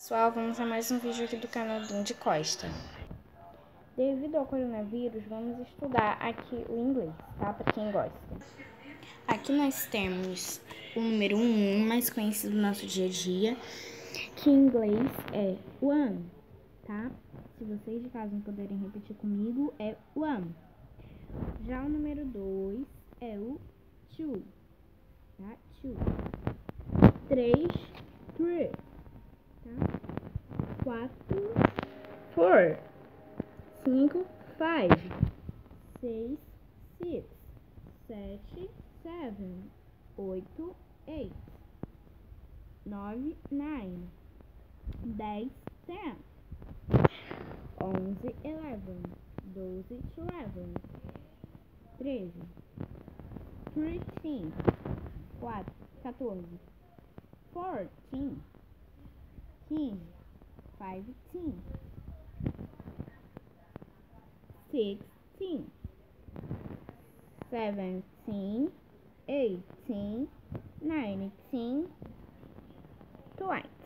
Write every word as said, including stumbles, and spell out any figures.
Pessoal, vamos a mais um vídeo aqui do canal Dundi Costa. Devido ao coronavírus, vamos estudar aqui o inglês, tá? Para quem gosta. Aqui nós temos o número um, mais conhecido no nosso dia a dia, que em inglês é one, tá? Se vocês de casa não puderem repetir comigo, é one. Já o número dois é o two, tá? Two. Três, three. Tá? Quatro, four. Cinco, five. Seis, six. Sete, seven. Oito, eight. Nove, nine. Dez, ten. Onze, eleven. Doze, twelve. Treze. Thirteen. Quatro, quatorze. Fourteen. Quinze. Fifteen. Sixteen. Seventeen. Eighteen. Nineteen. Twenty.